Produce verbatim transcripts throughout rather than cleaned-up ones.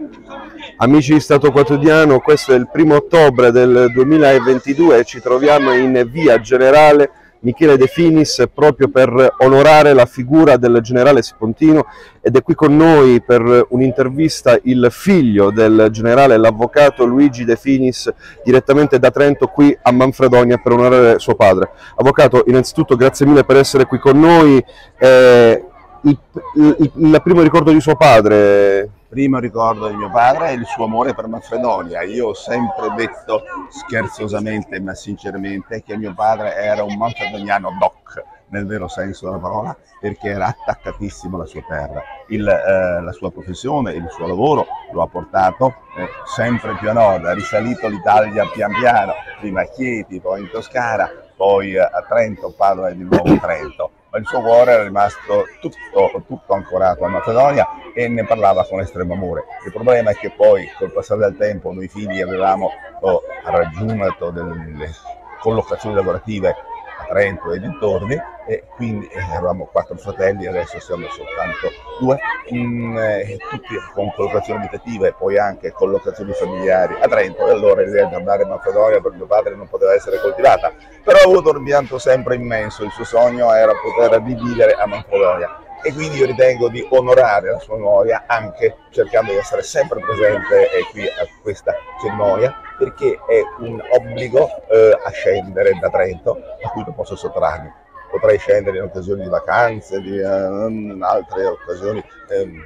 Amici di Stato Quotidiano, questo è il primo ottobre del duemilaventidue e ci troviamo in via Generale Michele De Finis proprio per onorare la figura del generale Spontino, ed è qui con noi per un'intervista il figlio del generale, l'avvocato Luigi De Finis, direttamente da Trento qui a Manfredonia per onorare suo padre. Avvocato, innanzitutto grazie mille per essere qui con noi. Eh, il, il, il primo ricordo di suo padre? Primo ricordo di mio padre è il suo amore per Manfredonia. Io ho sempre detto, scherzosamente ma sinceramente, che mio padre era un manfredoniano doc, nel vero senso della parola, perché era attaccatissimo alla sua terra. Il, eh, la sua professione, il suo lavoro lo ha portato eh, sempre più a nord, ha risalito l'Italia pian piano, prima a Chieti, poi in Toscana, poi a Trento, Padova e di nuovo Trento. Ma il suo cuore era rimasto tutto, tutto ancorato a Manfredonia e ne parlava con estremo amore. Il problema è che poi col passare del tempo noi figli avevamo oh, raggiunto delle collocazioni lavorative a Trento e dintorni, e quindi eravamo quattro fratelli, adesso siamo soltanto due, mm, eh, tutti con collocazioni abitative e poi anche collocazioni familiari a Trento, e allora l'idea di andare a Manfredonia per mio padre non poteva essere coltivata, però ha avuto un rimpianto sempre immenso. Il suo sogno era poter rivivere a Manfredonia e quindi io ritengo di onorare la sua memoria anche cercando di essere sempre presente eh, qui a questa cerimonia, perché è un obbligo eh, a scendere da Trento a cui non posso sottrarmi. Potrei scendere in occasioni di vacanze, di uh, altre occasioni um,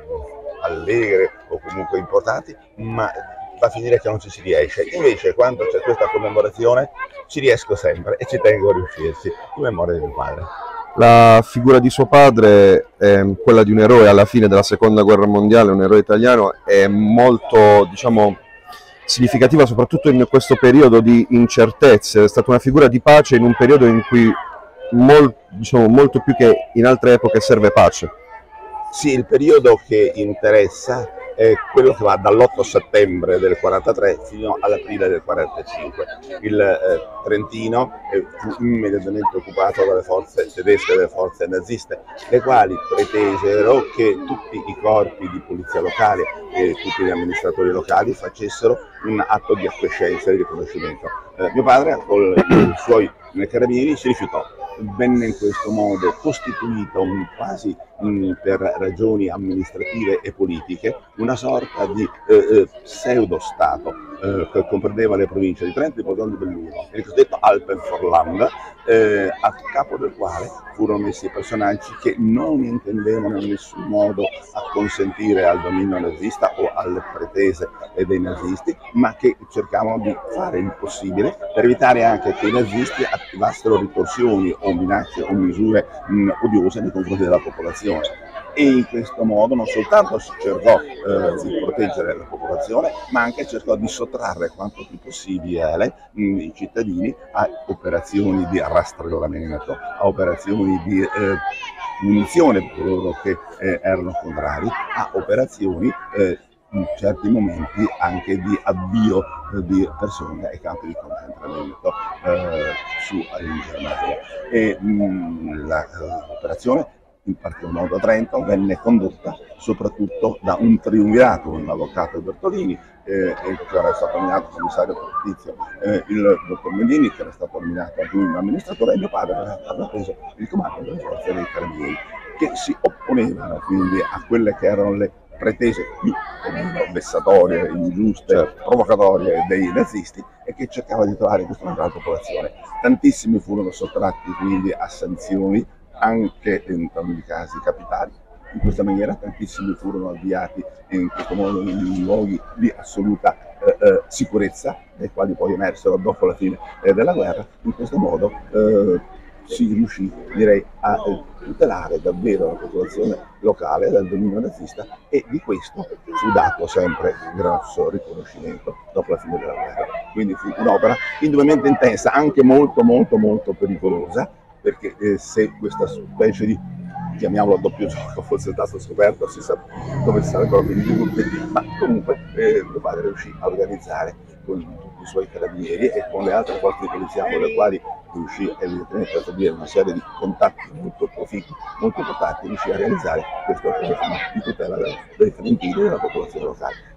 allegre o comunque importanti, ma va a finire che non ci si riesce. Invece quando c'è questa commemorazione ci riesco sempre e ci tengo a riuscirci, in memoria di mio padre. La figura di suo padre, eh, quella di un eroe alla fine della seconda guerra mondiale, un eroe italiano, è molto, diciamo, significativa soprattutto in questo periodo di incertezze. È stata una figura di pace in un periodo in cui mol, diciamo, molto più che in altre epoche serve pace. Sì, il periodo che interessa è quello che va dall'otto settembre del quarantatré fino all'aprile del quarantacinque. Il eh, Trentino eh, fu immediatamente occupato dalle forze tedesche e dalle forze naziste, le quali pretesero che tutti i corpi di polizia locale e tutti gli amministratori locali facessero un atto di acquiescenza e di riconoscimento. Eh, mio padre con i suoi carabinieri si rifiutò. Venne in questo modo costituito un, quasi mh, per ragioni amministrative e politiche una sorta di eh, eh, pseudo-stato eh, che comprendeva le province di Trento e di Bolzano di Belluno, il cosiddetto Alpenvorland, eh, a capo del quale furono messi personaggi che non intendevano in nessun modo acconsentire al dominio nazista o alle pretese dei nazisti, ma che cercavano di fare il possibile per evitare anche che i nazisti attivassero ritorsioni o minacce o misure mh, odiose nei confronti della popolazione. E in questo modo non soltanto si cercò eh, di proteggere la popolazione, ma anche cercò di sottrarre quanto più possibile mh, i cittadini a operazioni di rastrellamento, a operazioni di eh, punizione per coloro che eh, erano contrari, a operazioni eh, in certi momenti anche di avvio eh, di persone ai campi di concentramento eh, su in Germania. E mh, l'operazione, in particolar modo a Trento, venne condotta soprattutto da un triumvirato, un avvocato Bertolini, eh, che era stato nominato commissario giustizia, eh, il dottor Medini, che era stato nominato un amministratore, e mio padre aveva preso il comando delle forze dei carabinieri, che si opponevano quindi a quelle che erano le pretese più vessatorie, ingiuste, certo, provocatorie dei nazisti, e che cercava di trovare questo nella popolazione. Tantissimi furono sottratti quindi a sanzioni, anche in taluni casi capitali. In questa maniera tantissimi furono avviati in questo modo in luoghi di assoluta eh, eh, sicurezza, dai quali poi emersero dopo la fine eh, della guerra. In questo modo eh, si riuscì, direi, a eh, tutelare davvero la popolazione locale dal dominio nazista, e di questo fu dato sempre grosso riconoscimento dopo la fine della guerra. Quindi fu un'opera indubbiamente intensa, anche molto molto molto pericolosa, perché eh, se questa specie di, chiamiamolo doppio gioco, fosse stato scoperto, si sa dove sarebbero finiti tutti, ma comunque eh, mio padre riuscì a organizzare con i suoi carabinieri e con le altre forze di polizia con le quali riuscì evidentemente a stabilire una serie di contatti molto proficui, molto importanti, riuscì a realizzare questo programma di tutela dei trentini e della popolazione locale.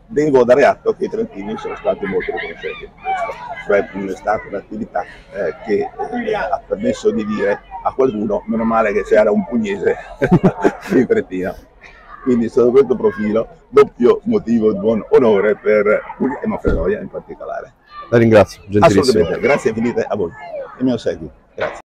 devo dare atto che i trentini sono stati molto riconoscenti per questo, cioè è stata un'attività eh, che eh, ha permesso di dire a qualcuno meno male che c'era un pugliese in Trentino. Quindi sotto questo profilo doppio motivo di buon onore per Puglia e Manfredonia in particolare. La ringrazio, gentilissimo. Assolutamente, grazie infinite a voi. Il mio seguito. Grazie.